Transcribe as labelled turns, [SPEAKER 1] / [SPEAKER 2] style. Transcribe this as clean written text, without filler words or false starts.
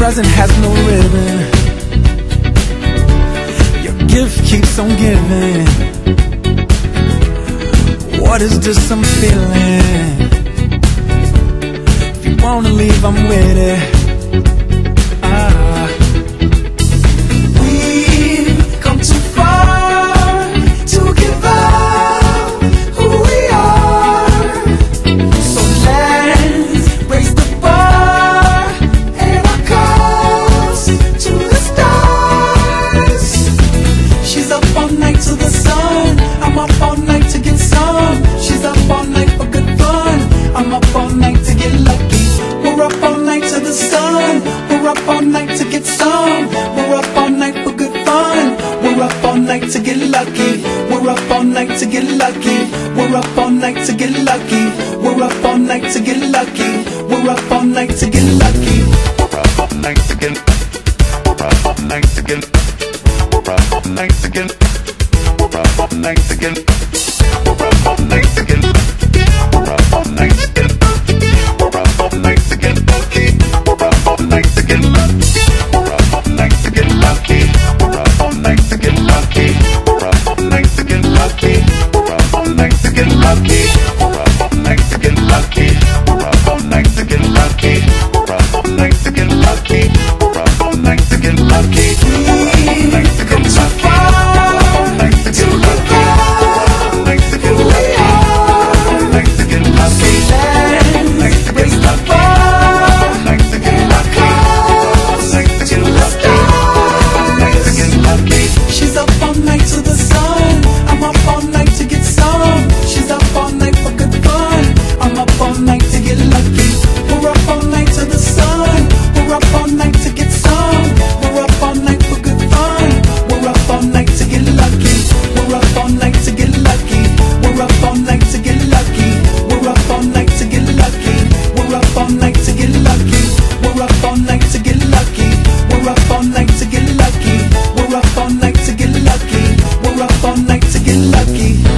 [SPEAKER 1] present has no ribbon. Your gift keeps on giving. What is this I'm feeling? If you wanna leave, I'm with it. We've come too far to give up who we are. So let's raise the bar and our cups to the stars. She's up all night to the sun. I'm up all night to get some. She's up all night for good fun. I'm up all night to get lucky. We're up all night to the sun. We're up all night to get some. We're up all night for good fun. We're up all night to get lucky. We're up all night to get lucky. We're up all night to get lucky. We're up all night to get lucky. We're up all night to get lucky.
[SPEAKER 2] We're up all night to get. We're up all night to get. We're up all night to get. We're up all night to get. We're up all night to get. We're up all night to get. We're up all night to get lucky. We're up all night to get lucky. We're up all night to get lucky. We're up all night to get lucky. We're up all night to get lucky. We're up all night to get lucky. We're up all night to get lucky. We're up all night to get lucky. We're up all night to get lucky. We're up all night to get lucky. We've come too far to give up who we are. Let's raise the bar and our cups to the stars. She's up all night to the sun. I'm up all night to get some. She's up all night for good fun. I'm up all night to get lucky. We're up all night to the sun. We're up all night to get some. We're up all night for good fun. We're up all night to get lucky. We're up all night to get lucky. We're up all night to get lucky. We're up all night to get lucky. We're up all night to get lucky. We're up all night to get lucky. We're up all night to get lucky. We're up all night to get lucky. We're up all night to get lucky.